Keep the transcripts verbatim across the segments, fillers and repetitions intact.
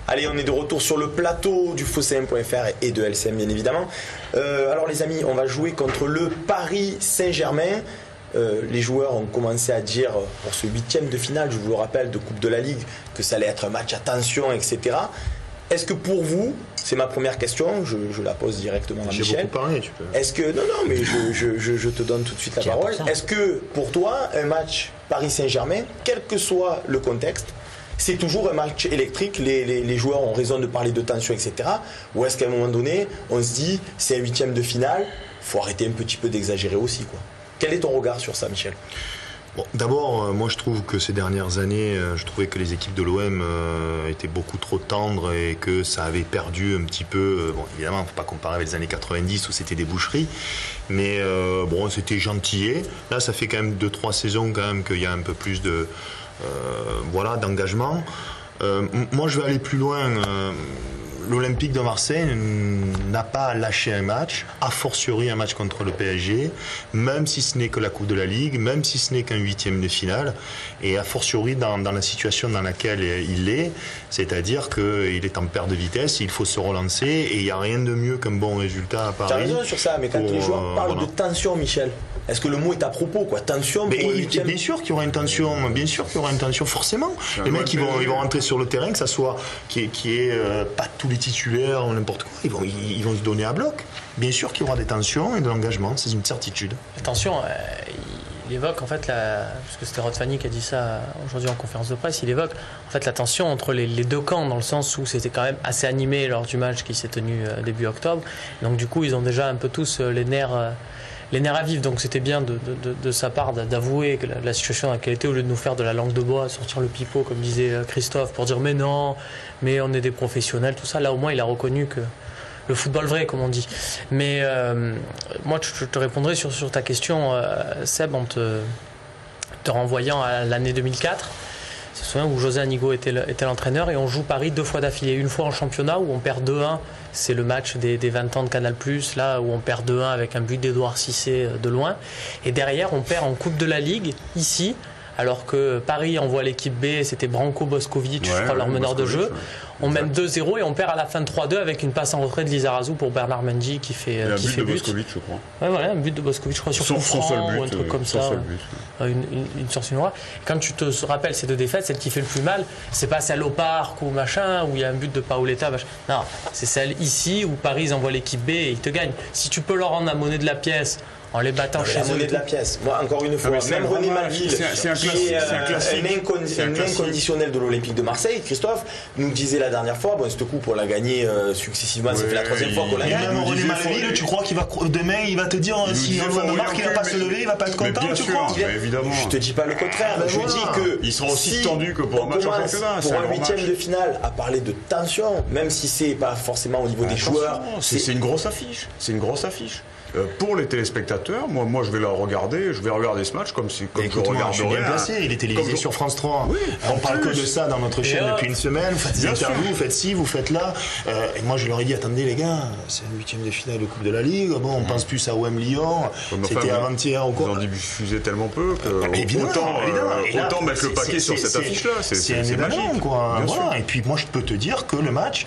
Allez, on est de retour sur le plateau du Phocéen point F R et de L C M bien évidemment. Euh, alors les amis, on va jouer contre le Paris Saint-Germain. Euh, les joueurs ont commencé à dire pour ce huitième de finale, je vous le rappelle, de Coupe de la Ligue, que ça allait être un match à tension, et cetera. Est-ce que pour vous, c'est ma première question, je, je la pose directement à Michel. J'ai beaucoup parlé, tu peux. Est-ce que non non mais je, je, je, je te donne tout de suite la Qui parole. Est-ce que pour toi un match Paris Saint-Germain, quel que soit le contexte, c'est toujours un match électrique, les, les, les joueurs ont raison de parler de tension, et cetera. Ou est-ce qu'à un moment donné, on se dit c'est un huitième de finale, faut arrêter un petit peu d'exagérer aussi quoi. Quel est ton regard sur ça, Michel ? Bon, d'abord, euh, moi je trouve que ces dernières années, euh, je trouvais que les équipes de l'O M euh, étaient beaucoup trop tendres et que ça avait perdu un petit peu. Euh, bon, évidemment, il ne faut pas comparer avec les années quatre-vingt-dix où c'était des boucheries, mais euh, bon, c'était gentillet. Là, ça fait quand même deux, trois saisons quand même qu'il y a un peu plus de, euh, voilà, d'engagement. Euh, moi, je vais aller plus loin. Euh, L'Olympique de Marseille n'a pas lâché un match, a fortiori un match contre le P S G, même si ce n'est que la Coupe de la Ligue, même si ce n'est qu'un huitième de finale, et a fortiori dans, dans la situation dans laquelle il est, c'est-à-dire qu'il est en perte de vitesse, il faut se relancer, et il n'y a rien de mieux qu'un bon résultat à Paris. Tu as raison sur ça, mais quand pour, les joueurs parlent euh, voilà. de tension, Michel, est-ce que le mot est à propos quoi ? Tension pour mais un huitième. Bien sûr qu'il y aura une tension, bien sûr qu'il y aura une tension, forcément. Les mecs ils vont, ils vont rentrer sur le terrain, que ça soit qui est, qui est euh, pas tous les titulaires ou n'importe quoi, ils vont, ils, ils vont se donner à bloc. Bien sûr qu'il y aura des tensions et de l'engagement, c'est une certitude. Attention, euh, il évoque en fait, la, parce que c'était Rod Fanny qui a dit ça aujourd'hui en conférence de presse, il évoque en fait la tension entre les, les deux camps dans le sens où c'était quand même assez animé lors du match qui s'est tenu euh, début octobre. Donc du coup ils ont déjà un peu tous euh, les nerfs. Euh, les nerfs à vivre, donc c'était bien de, de, de, de sa part d'avouer que la, la situation dans laquelle était, au lieu de nous faire de la langue de bois, sortir le pipeau comme disait Christophe pour dire mais non, mais on est des professionnels, tout ça. Là au moins il a reconnu que le football vrai comme on dit. Mais euh, moi je te répondrai sur, sur ta question euh, Seb en te, te renvoyant à l'année deux mille quatre. Je me souviens où José Anigo était, était l'entraîneur et on joue Paris deux fois d'affilée. Une fois en championnat où on perd deux un, c'est le match des, des vingt ans de Canal plus, là où on perd deux un avec un but d'Edouard Cissé de loin. Et derrière on perd en Coupe de la Ligue, ici, alors que Paris envoie l'équipe B, c'était Branko Boskovic, ouais, je crois, leur meneur de jeu. Ouais. On mène deux zéro et on perd à la fin de trois deux avec une passe en retrait de Lizarazu pour Bernard Mendy qui fait, un qui but fait de but. Boskovic, je crois. Ouais, voilà, un but de Boskovic, je crois, sur son franc ou un truc euh, comme ça. But, ouais. Une, une, une surcinoire. Quand tu te rappelles ces deux défaites, celle qui fait le plus mal, c'est pas celle au parc ou machin, où il y a un but de Paoletta. Machin. Non, c'est celle ici où Paris envoie l'équipe B et ils te gagnent. Si tu peux leur rendre la monnaie de la pièce en les battant chez eux. La monnaie de la pièce. Moi, encore une fois, même René Malville, qui est un inconditionnel de l'Olympique de Marseille, Christophe, nous disait la dernière fois, bon, ce coup, on l'a gagné euh, successivement, ouais, ça fait la troisième fois qu'on l'a gagné. Même René Malville, tu crois qu'il va demain, il va te dire si on marque, il va pas se lever, il va pas être content, tu crois ? Évidemment. Je te dis pas le contraire. Je dis que ils seront aussi tendus que pour un match en championnat. Pour un huitième de finale, à parler de tension, même si c'est pas forcément au niveau des joueurs. C'est une grosse affiche. C'est une grosse affiche. Euh, pour les téléspectateurs, moi, moi je vais la regarder, je vais regarder ce match comme si comme écoute, je regarderais. Je suis bien placé, il est télévisé sur France trois. Oui, on parle plus. que de ça dans notre chaîne depuis une semaine. Vous faites des interviews, vous faites ci, vous faites là. Euh, et moi je leur ai dit attendez les gars, c'est un huitième de finale de Coupe de la Ligue. Bon, on mmh. pense plus à O M Lyon. C'était avant-hier ou quoi. Vous en diffusez tellement peu que euh, évidemment, autant, évidemment. Euh, là, autant mettre le paquet sur cette affiche-là. C'est un événement, quoi. Voilà. Et puis moi je peux te dire que le match,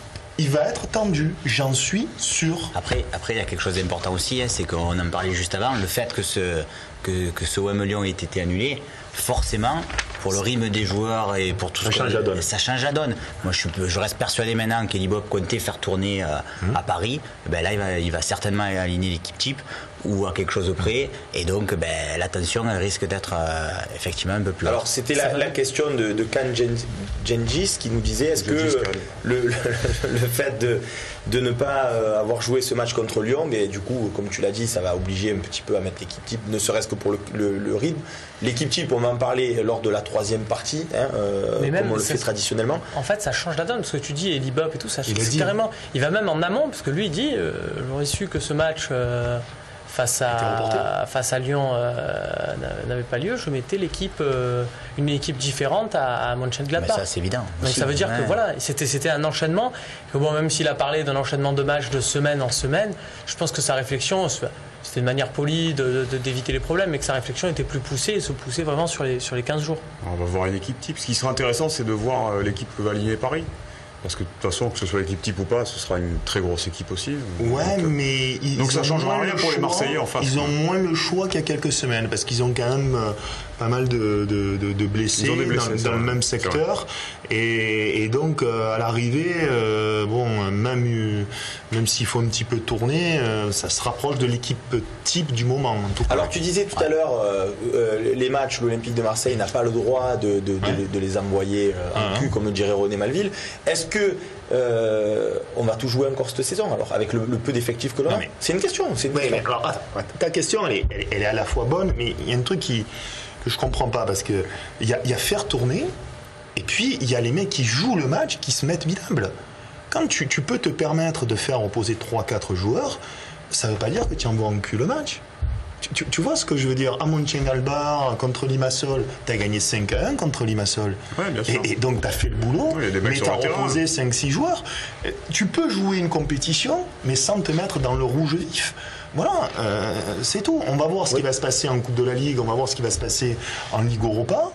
il va être tendu, j'en suis sûr. Après, après, il y a quelque chose d'important aussi, hein, c'est qu'on en parlait juste avant, le fait que ce, que, que ce O M Lyon ait été annulé, forcément, pour le rythme des joueurs et pour tout ça ce change que, la donne. Ça change la donne. Moi, je, je reste persuadé maintenant qu'Eli Bob comptait faire tourner euh, mmh. à Paris. Ben là, il va, il va certainement aligner l'équipe type ou à quelque chose près. Et donc, ben, la tension elle risque d'être euh, effectivement un peu plus. Alors, c'était la, la question de, de Kan Gengis qui nous disait est-ce que le, le, le fait de, de ne pas avoir joué ce match contre Lyon, et du coup, comme tu l'as dit, ça va obliger un petit peu à mettre l'équipe type, ne serait-ce que pour le, le, le rythme. L'équipe type, on va en parler lors de la troisième partie, hein, euh, comme même, on le fait traditionnellement. En fait, ça change la donne, parce que tu dis Eli Bop et tout, ça change carrément. Il va même en amont, parce que lui, il dit euh, j'aurais su que ce match euh, face, à, face à Lyon euh, n'avait pas lieu, je mettais l'équipe, euh, une équipe différente à, à Mönchengladbach. Ça, c'est évident. Donc ça veut dire ouais. que voilà, c'était un enchaînement. Que bon, même s'il a parlé d'un enchaînement de matchs de semaine en semaine, je pense que sa réflexion, c'était une manière polie d'éviter les problèmes, mais que sa réflexion était plus poussée et se poussait vraiment sur les, sur les quinze jours. On va voir une équipe type. Ce qui sera intéressant, c'est de voir l'équipe que va aligner Paris. Parce que de toute façon, que ce soit l'équipe type ou pas, ce sera une très grosse équipe aussi. Ouais, donc, mais ils, donc ils ça ont changera moins rien le pour les choix. Marseillais en face. Ils ont moins le choix qu'il y a quelques semaines parce qu'ils ont quand même euh, pas mal de, de, de, de blessés, Ils ont des blessés, dans, c'est dans le vrai. même secteur. Et, et donc, euh, à l'arrivée, euh, bon, même, euh, même s'il faut un petit peu tourner, euh, ça se rapproche de l'équipe type du moment. En tout cas. Alors tu disais tout à l'heure, euh, euh, les matchs, l'Olympique de Marseille n'a pas le droit de, de, de, Ouais. de les envoyer euh, en Ah, cul, comme le dirait René Malville. Est-ce que euh, on va tout jouer encore cette saison, alors, avec le, le peu d'effectifs que l'on Non, a mais- C'est une question. C'est une Oui, question. mais alors, attends, attends, ta question, elle est, elle, elle est à la fois bonne, mais il y a un truc qui, que je comprends pas, parce que il y a, il y a faire tourner, et puis il y a les mecs qui jouent le match, qui se mettent minables. Quand tu, tu peux te permettre de faire opposer trois quatre joueurs, ça veut pas dire que tu envoies en cul le match. Tu, tu- tu vois ce que je veux dire? À Mönchengladbach contre Limassol, tu as gagné cinq à un contre Limassol. Ouais, bien sûr. Et, et donc tu as fait le boulot, Oui, il y a des mecs mais sur tu as le terrain. opposé cinq six joueurs. Euh, Tu peux jouer une compétition, mais sans te mettre dans le rouge vif. Voilà, euh, c'est tout. On va voir ce qui va se passer en Coupe de la Ligue, on va voir ce qui va se passer en Ligue Europa.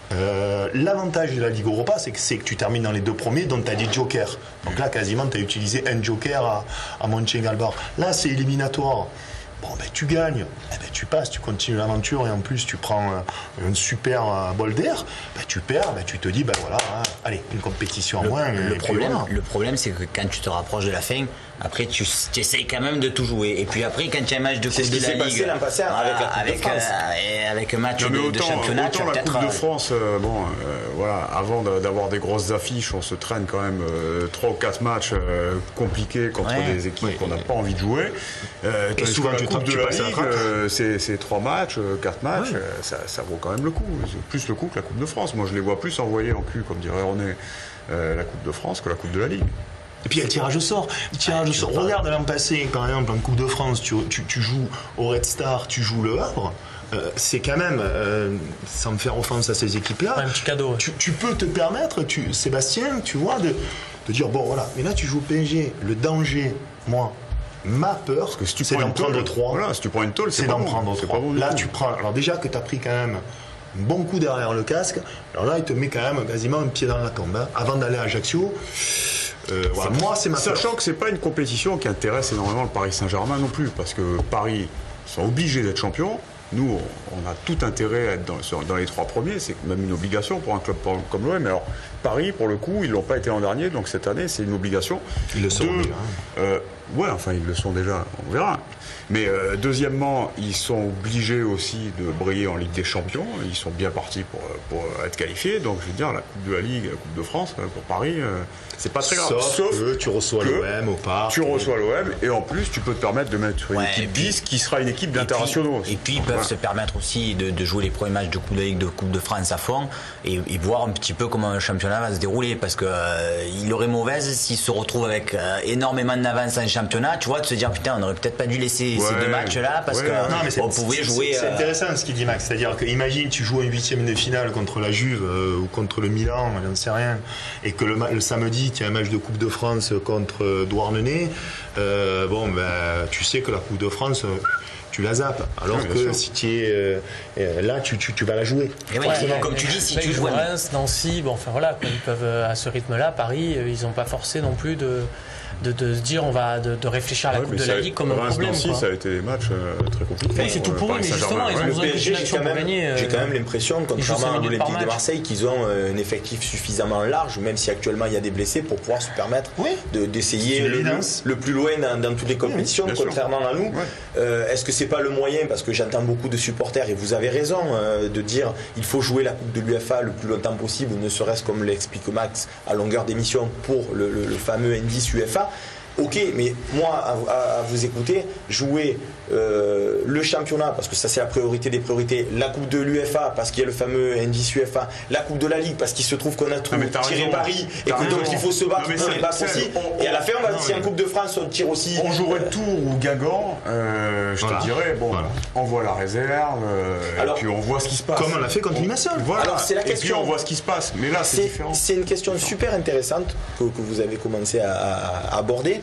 Euh, L'avantage de la Ligue Europa, c'est que, c'est que tu termines dans les deux premiers, donc tu as des jokers. Donc là, quasiment, tu as utilisé un joker à, à Mönchengladbach. Là, c'est éliminatoire. Bon, ben tu gagnes, eh ben, tu passes, tu continues l'aventure et en plus tu prends euh, un super euh, bol d'air. Ben, tu perds, ben, tu te dis, ben voilà, hein, allez, une compétition en Le, moins. le et puis problème, voilà. le problème, c'est que quand tu te rapproches de la fin, après tu, tu essayes quand même de tout jouer. Et puis après, quand tu as un match de C'est Coupe ce de qui la s'est Ligue, passé l'an passé avec la Coupe de avec, France. euh, et avec un match Non, mais de, de autant, championnat, tu autant vas la peut-être. Coupe de euh, France, euh, bon, euh, voilà, avant de- d'avoir des grosses affiches, on se traîne quand même euh, trois ou quatre matchs euh, compliqués contre Ouais. des équipes Oui. qu'on n'a pas envie de jouer. Euh, tandis souvent, que la tu Coupe te- de tu la passes à la Ligue, trappe. euh, c'est c'est trois matchs, euh, quatre matchs, euh, ça, ça vaut quand même le coup. C'est plus le coup que la Coupe de France. Moi, je les vois plus envoyer en cul, comme dirait René, euh, la Coupe de France que la Coupe de la Ligue. Et puis il y a le tirage au sort. Le tirage au sort. Regarde l'an passé, par exemple, en Coupe de France, tu, tu, tu joues au Red Star, tu joues le Havre. Euh, c'est quand même, euh, sans me faire offense à ces équipes-là, Un petit cadeau. ouais. tu, tu peux te permettre, tu, Sébastien, tu vois, de, de dire bon voilà, mais là tu joues au P S G. Le danger, moi, ma peur, que si tu c'est prends d'en une tôle, prendre trois. voilà, si tu prends une tôle, c'est c'est pas d'en bon. prendre C'est trois. pas bon du Là tout. tu prends. Alors déjà que tu as pris quand même un bon coup derrière le casque, alors là il te met quand même quasiment un pied dans la tombe. Hein. Avant d'aller à Ajaccio, euh, voilà, moi c'est ma peur. Sachant que c'est pas une compétition qui intéresse énormément le Paris Saint-Germain non plus, parce que Paris sont obligés d'être champions. Nous, on a tout intérêt à être dans, sur- dans les trois premiers, c'est même une obligation pour un club pour- comme l'O M. Alors, Paris, pour le coup, ils l'ont pas été l'an dernier, donc cette année, c'est une obligation. Ils le sont Deux, déjà. euh, ouais, enfin, ils le sont déjà, on verra. Mais euh, deuxièmement, ils sont obligés aussi de briller en Ligue des Champions. Ils sont bien partis pour, pour être qualifiés. Donc, je veux dire, la Coupe de la Ligue, la Coupe de France, euh, pour Paris, euh, c'est pas très grave. Sauf, que tu reçois que l'O M au parc. Tu reçois l'O M et en plus, tu peux te permettre de mettre une Ouais, et équipe puis- dix qui sera une équipe Et puis- d'internationaux aussi. Et puis ils peuvent Voilà. se permettre aussi de, de jouer les premiers matchs de Coupe de la Ligue, de Coupe de France à fond et, et voir un petit peu comment un championnat va se dérouler parce que euh, il aurait mauvaise s'il se retrouve avec euh, énormément d'avance en championnat, tu vois, de se dire putain on aurait peut-être pas dû laisser ces Ouais. deux matchs là parce Ouais. que Non, mais c'est- on pouvait c'est- jouer. C'est euh, intéressant ce qu'il dit Max, c'est-à-dire que imagine tu joues un huitième de finale contre la Juve euh, ou contre le Milan, j'en sais rien, et que le, ma- le samedi tu as un match de Coupe de France contre euh, Douarnenez, euh, bon ben tu sais que la Coupe de France euh, tu la zappes, alors Oui, bien que sûr. si tu es euh, euh, là tu, tu, tu vas la jouer. Et ouais, Ouais, et mais- comme tu mais dis, si là, tu ils joues jouent à- Reims, Nancy, bon, enfin voilà, quoi, ils peuvent euh, à ce rythme-là, Paris, euh, ils n'ont pas forcé non plus de, de, de se dire on va de, de réfléchir à la Ouais, Coupe mais de ça- la Ligue comme un Reims, problème. Nancy, quoi. ça a été des matchs euh, très compliqués. Oui, c'est tout pour pourri, le mais Paris justement, Saint-Germain, ils ont ouais. besoin Le P S G, d'une j'ai action quand pour même, gagner, euh, j'ai quand même l'impression, ils jouent contrairement cinq à minutes par l'Olympique de match. Marseille, qu'ils ont euh, un effectif suffisamment large, même si actuellement il y a des blessés, pour pouvoir se permettre Oui. de- d'essayer C'est une le, évidence. le plus loin dans, dans toutes les compétitions, bien sûr. contrairement à nous. Ouais. Euh, Est-ce que c'est pas le moyen, parce que j'entends beaucoup de supporters, et vous avez raison, euh, de dire il faut jouer la Coupe de l'U F A le plus longtemps possible, ne serait-ce comme l'explique Max à longueur d'émission pour le, le- le fameux indice U F A. Ok, mais moi, à, à- à vous écouter, jouer euh, le championnat, parce que ça c'est la priorité des priorités, la Coupe de l'U F A, parce qu'il y a le fameux indice U F A, la Coupe de la Ligue, parce qu'il se trouve qu'on a tout mais t'as tiré raison. Paris, et T'as que donc raison. il faut se battre Non, mais pour c'est- les battre c'est- aussi. on- Et à la fin, on va, non, si en mais- Coupe de France, on tire aussi. On jouerait Tours ou Guingamp, euh, je Voilà. te dirais, bon, Voilà. on voit la réserve, euh, Alors- et puis on voit ce qui se passe. Comme on l'a fait contre On- Limassol. Voilà. Alors, c'est la Et puis question. on voit ce qui se passe. Mais là, c'est C'est différent. c'est une question super intéressante que, que vous avez commencé à, à- à aborder.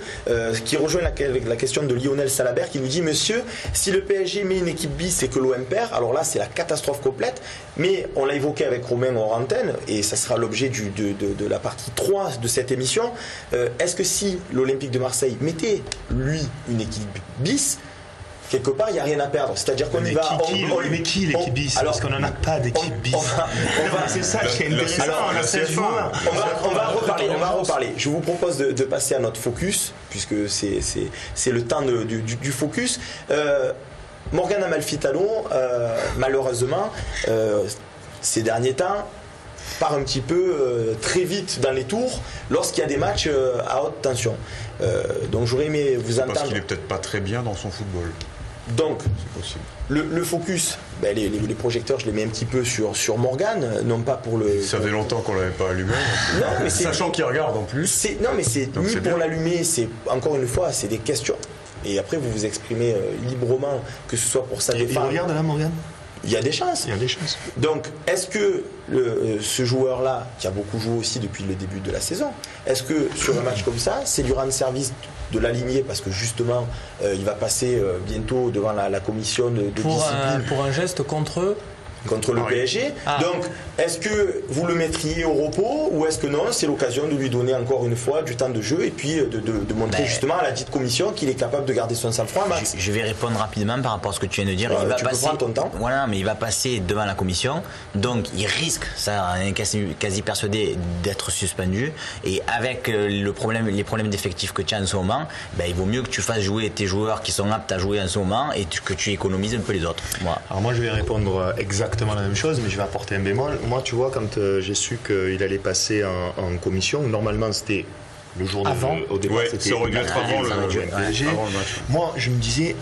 euh, qui rejoint la, la question de Lionel Salabert qui nous dit: monsieur, si le P S G met une équipe bis et que l'O M perd, alors là c'est la catastrophe complète. Mais on l'a évoqué avec Romain hors antenne, et ça sera l'objet du, de, de, de la partie trois de cette émission. Euh, est-ce que si l'Olympique de Marseille mettait lui une équipe bis, quelque part, il n'y a rien à perdre. C'est-à-dire qu'on mais y va. Qui, on, on, mais qui l'équipe bis? Parce qu'on n'en a pas d'équipe bis. On va, on va, c'est ça qui est intéressant. Alors, on, a C F un, on, va, on va reparler. On va reparler. Je vous propose de, de passer à notre focus, puisque c'est, c'est, c'est le temps de, du, du focus. Euh, Morgan Amalfitano, euh, malheureusement, euh, ces derniers temps, part un petit peu euh, très vite dans les tours lorsqu'il y a des matchs euh, à haute tension. Euh, donc j'aurais aimé vous entendre. Parce qu'il est peut-être pas très bien dans son football. Donc, c'est possible. Le, le focus, ben les, les, les projecteurs, je les mets un petit peu sur, sur Morgan, non pas pour le. Ça fait longtemps qu'on l'avait pas allumé. Non, mais c'est, sachant qu'il regarde en plus. C'est, non, mais c'est donc ni c'est pour bien. l'allumer, c'est encore une fois, c'est des questions. Et après, vous vous exprimez euh, librement, que ce soit pour sa défense. Il regarde là, Morgan. Il y a des chances. Il y a des chances. Donc, est-ce que le, euh, ce joueur-là, qui a beaucoup joué aussi depuis le début de la saison, est-ce que sur un match comme ça, c'est lui rendre service de l'aligner parce que justement, euh, il va passer euh, bientôt devant la, la commission de, de pour discipline un, pour un geste contre eux contre le P S G. Ah. Donc, est-ce que vous le mettriez au repos ou est-ce que non, c'est l'occasion de lui donner encore une fois du temps de jeu et puis de, de, de montrer ben, justement à la dite commission qu'il est capable de garder son sang-froid, Max? Je, je vais répondre rapidement par rapport à ce que tu viens de dire. Euh, il va tu passer, peux prendre ton temps. Voilà, mais il va passer devant la commission, donc il risque, ça, on est quasi, quasi persuadé d'être suspendu. Et avec le problème, les problèmes d'effectifs que tu as en ce moment, ben, il vaut mieux que tu fasses jouer tes joueurs qui sont aptes à jouer en ce moment et que tu économises un peu les autres. Voilà. Alors moi, je vais répondre exactement la même chose, mais je vais apporter un bémol. Moi, tu vois, quand euh, j'ai su qu'il allait passer en, en commission, normalement c'était le jour de, avant. au départ, Ouais, c'était ça aurait dû être avant le, le, ouais, P S G. avant le match. Moi, je me disais,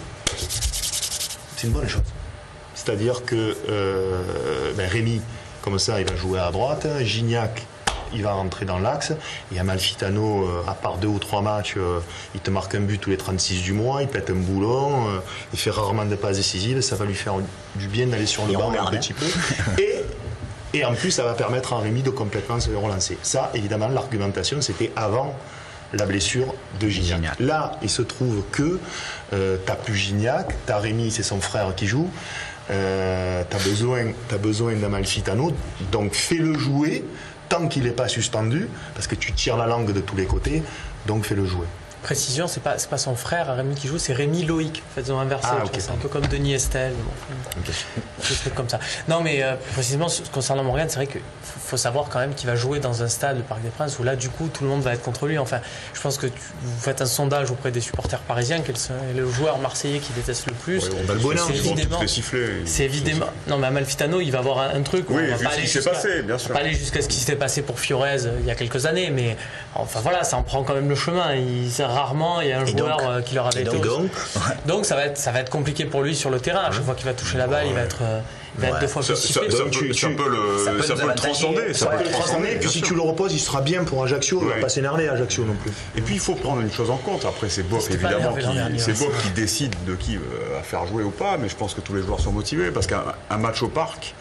c'est une bonne chose. C'est-à-dire que euh, ben, Rémi, comme ça, il va jouer à droite. Gignac, il va rentrer dans l'axe. Et Amalfitano, euh, à part deux ou trois matchs, euh, il te marque un but tous les trente-six du mois, il pète un boulon, euh, il fait rarement de passes décisives, ça va lui faire du bien d'aller sur le Et banc regarde, un petit peu. Et, et en plus, ça va permettre à Rémi de complètement se relancer. Ça, évidemment, l'argumentation, c'était avant la blessure de Gignac. Gignac. Là, il se trouve que euh, t'as plus Gignac, t'as Rémi, c'est son frère qui joue. Euh, t'as besoin, t'as besoin d'Amalfitano, donc fais-le jouer tant qu'il n'est pas suspendu, parce que tu tires la langue de tous les côtés, donc fais-le jouer. Précision, c'est pas, c'est pas son frère Rémi qui joue, c'est Rémi Loïc. En fait, ils ont inversé. Ah, okay. C'est un peu comme Denis Estelle. Bon, okay. Des trucs comme ça. Non, mais euh, plus précisément, concernant Morgan, c'est vrai qu'il faut savoir quand même qu'il va jouer dans un stade, le Parc des Princes, où là, du coup, tout le monde va être contre lui. Enfin, je pense que tu, vous faites un sondage auprès des supporters parisiens, quel est le joueur marseillais qui déteste le plus. Ouais, on a le bonheur, c'est évidemment. C'est évidemment. Non, mais Amalfitano, il va avoir un, un truc. Où oui, on va vu pas ce aller qui s'est passé, bien sûr. On va pas aller jusqu'à ce qui s'était passé pour Fiorez il y a quelques années, mais enfin voilà, ça en prend quand même le chemin. Il, rarement, il y a un joueur donc, qui leur avait été. Donc, donc ça va être ça va être compliqué pour lui sur le terrain. À chaque fois qu'il va toucher la balle, ouais. il va être il va ouais. être deux fois plus sifflé. Ça, ça, ça, tu, ça peut le, ça peut ça peut le transcender. Ça peut le transcender. Et puis si tu le reposes, il sera bien pour Ajaccio. Il ne va pas s'énerver Ajaccio non plus. Et puis il faut prendre une chose en compte. Après, c'est Bob évidemment qui, c'est Bob qui décide de qui va faire jouer ou pas. Mais je pense que tous les joueurs sont motivés parce qu'un match au parc.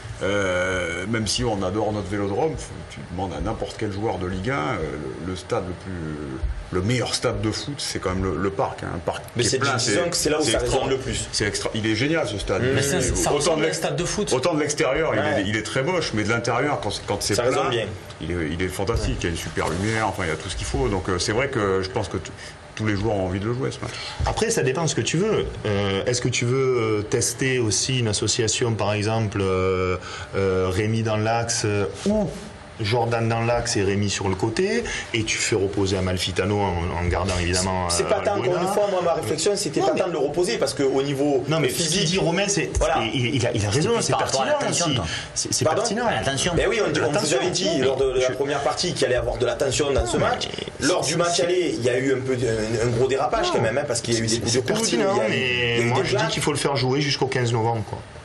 Euh, même si on adore notre vélodrome, tu demandes à n'importe quel joueur de Ligue un, euh, le, le stade le plus, le meilleur stade de foot, c'est quand même le, le parc, hein, un parc. Mais c'est plein, c'est, que c'est là où ça résonne le plus. C'est extra, il est génial ce stade. Mmh. Ça, ça autant de stade de foot. Autant de l'extérieur, ouais. il, est, il est très moche, mais de l'intérieur, quand, quand c'est ça plein, bien. Il est, il est fantastique. Ouais. Il y a une super lumière, enfin il y a tout ce qu'il faut. Donc euh, c'est vrai que je pense que t- tous les joueurs ont envie de le jouer ce match. Après, ça dépend de ce que tu veux. Euh, est-ce que tu veux tester aussi une association, par exemple, euh, euh, Rémi dans l'axe euh, ou Jordan dans l'axe et Rémi sur le côté, et tu fais reposer Amalfitano en, en gardant évidemment. C'est, c'est pas tant, encore une fois, moi ma réflexion, c'était non, pas mais... tant de le reposer parce qu'au niveau. Non, mais physique, dit Romain, c'est, voilà. il, il, a, il a raison, c'est, c'est pertinent aussi. C'est, c'est pertinent. L'attention. Ben oui, on, on vous avait dit lors de la première partie qu'il allait avoir de la tension dans ce match. Lors du match aller, il y a eu un peu un, un gros dérapage quand même, hein, parce qu'il y a eu des coups de coude. C'est pertinent, mais moi je dis qu'il faut le faire jouer jusqu'au quinze novembre, quoi.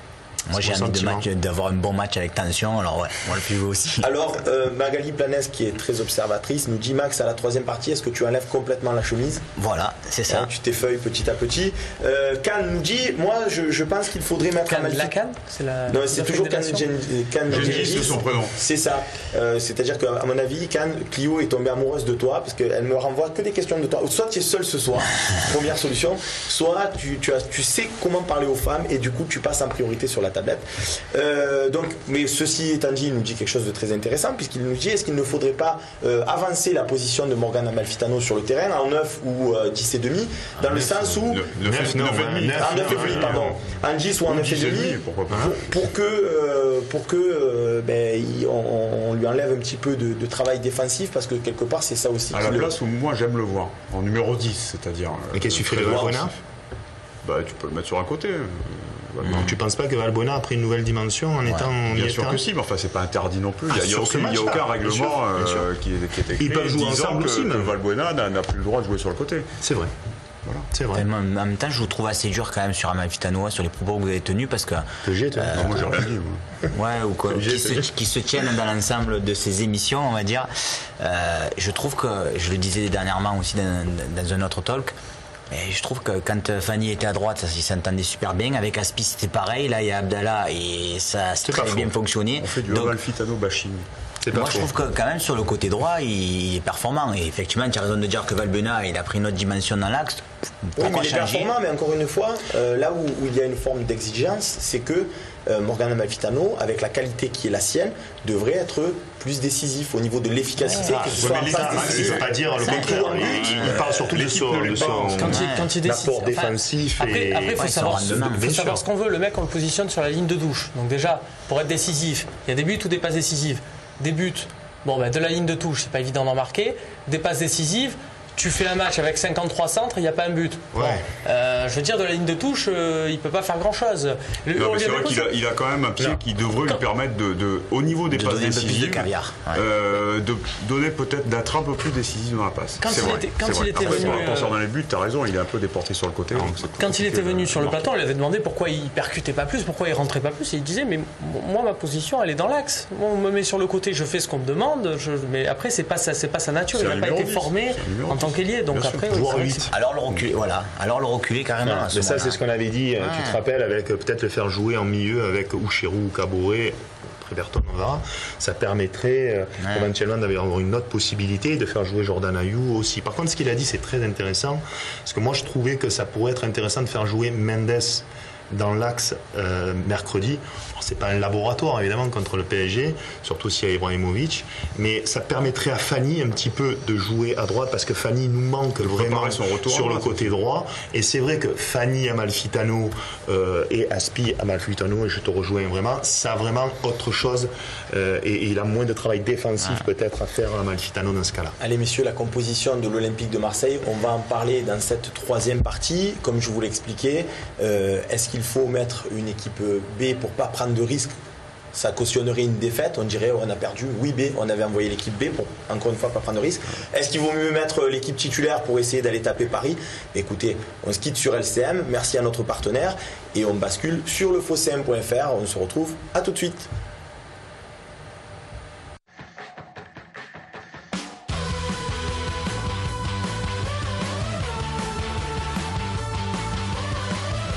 Moi j'ai envie de match, d'avoir un bon match avec tension, alors ouais, on va le plus jouer aussi. Alors euh, Magali Planès, qui est très observatrice, nous dit: Max, à la troisième partie, est-ce que tu enlèves complètement la chemise? Voilà, c'est ça. Ouais, tu t'effeuilles petit à petit. Euh, Cannes nous dit: moi je, je pense qu'il faudrait mettre Cannes, Amalfi. La Cannes c'est la, Non, c'est toujours Cannes Gengis, c'est son prénom. C'est ça. Euh, c'est-à-dire qu'à mon avis, Cannes, Clio est tombée amoureuse de toi parce qu'elle me renvoie que des questions de toi. Soit tu es seul ce soir, première solution, soit tu, tu, as, tu sais comment parler aux femmes et du coup tu passes en priorité sur la tablette. Euh, donc, mais ceci étant dit, il nous dit quelque chose de très intéressant puisqu'il nous dit: est-ce qu'il ne faudrait pas euh, avancer la position de Morgane Amalfitano sur le terrain en neuf ou euh, dix et demi, dans le sens où neuf, non, neuf et demi. en neuf et demi, pardon, en dix ou en neuf et demi, pour, pour que euh, pour que euh, ben, il, on, on lui enlève un petit peu de, de travail défensif parce que quelque part c'est ça aussi. À la place où moi j'aime le voir, en numéro dix, c'est-à-dire. Et qu'est-ce que tu fais de Valbuena? Bah, tu peux le mettre sur un côté. Non, tu penses pas que Valbuena a pris une nouvelle dimension en ouais. étant bien sûr que si, mais enfin c'est pas interdit non plus. Ah, il n'y a, a, aucun, a aucun règlement bien sûr, bien sûr. Euh, qui, est, qui est écrit. Ils peuvent jouer ensemble que, aussi, que Valbuena n'a plus le droit de jouer sur le côté. C'est vrai. Voilà. C'est vrai. En même temps, je vous trouve assez dur quand même sur Amalfitano, sur les propos que vous avez tenus, parce que. Que j'ai tenu. Euh, non, moi j'ai rien dit. Moi. Ouais, ou quoi, qui, se, qui se tiennent dans l'ensemble de ces émissions, on va dire. Euh, je trouve que, je le disais dernièrement aussi dans, dans un autre talk. Et je trouve que quand Fanny était à droite, ça s'entendait super bien. Avec Aspi, c'était pareil. Là, il y a Abdallah et ça a très bien fonctionné. On fait du Amalfitano bashing. Moi, je trouve que quand même sur le côté droit, il est performant. Et effectivement, tu as raison de dire que Valbuena, il a pris une autre dimension dans l'axe. Oui, mais il est performant, mais encore une fois, euh, là où, où il y a une forme d'exigence, c'est que euh, Morgane Amalfitano, avec la qualité qui est la sienne, devrait être plus décisif au niveau de l'efficacité, ah, que ce soit en passe décisive. Il ne veut pas dire le contraire. Il, il parle surtout de son, de son quand il, quand il décide, apport défensif. Enfin, après, après, il faut ouais, savoir, ce, faut savoir ce qu'on veut. Le mec, on le positionne sur la ligne de touche. Donc déjà, pour être décisif, il y a des buts ou des passes décisives. Des buts, bon, ben, de la ligne de touche, c'est pas évident d'en marquer. Des passes décisives. Tu fais un match avec cinquante-trois centres, il n'y a pas un but. Ouais. Bon, euh, je veux dire, de la ligne de touche, euh, il ne peut pas faire grand-chose. Le, non, mais c'est vrai qu'il a, il a quand même un pied non. qui devrait lui permettre, de, de, au niveau des de passes décisives, de, ouais. euh, de donner peut-être d'être un peu plus décisif dans la passe. Quand, il vrai, était, quand il vrai. était Après, venu... Euh... Concernant les buts, tu as raison, il est un peu déporté sur le côté. Donc quand il était venu sur le plateau, on lui avait demandé pourquoi il percutait pas plus, pourquoi il rentrait pas plus. Et il disait, mais moi, ma position, elle est dans l'axe. On me met sur le côté, je fais ce qu'on me demande. Je... Mais après, c'est pas, c'est pas sa nature. Il n'a pas été formé en tant qu'aillier. Donc après, joueur huit. Alors le reculer, voilà. Alors le reculer carrément. Ah, mais ça, c'est ce qu'on avait dit. Ah. Tu te rappelles, avec peut-être le faire jouer en milieu avec Ouchirou ou Caboret. Everton, on verra. Ça permettrait euh, ouais. éventuellement d'avoir une autre possibilité de faire jouer Jordan Ayew aussi. Par contre, ce qu'il a dit, c'est très intéressant. Parce que moi, je trouvais que ça pourrait être intéressant de faire jouer Mendes dans l'axe euh, mercredi. Alors, c'est pas un laboratoire évidemment contre le P S G, surtout s'il y a Ibrahimovic, mais ça permettrait à Fanny un petit peu de jouer à droite parce que Fanny nous manque vraiment son retour sur le côté droit. Et c'est vrai que Fanny Amalfitano euh, et Aspi Amalfitano, et je te rejoins vraiment, ça a vraiment autre chose euh, et, et il a moins de travail défensif ah. peut-être à faire à Amalfitano dans ce cas-là. Allez messieurs, la composition de l'Olympique de Marseille, on va en parler dans cette troisième partie. Comme je vous l'expliquais, euh, est-ce qu'il faut mettre une équipe B pour pas prendre de risques? Ça cautionnerait une défaite, on dirait on a perdu, oui B, on avait envoyé l'équipe B pour encore une fois pas prendre de risques. Est-ce qu'il vaut mieux mettre l'équipe titulaire pour essayer d'aller taper Paris? Écoutez, on se quitte sur L C M, merci à notre partenaire et on bascule sur le faux C M point F R, on se retrouve à tout de suite.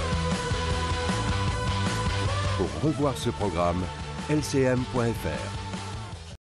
Pour revoir ce programme, L C M point F R.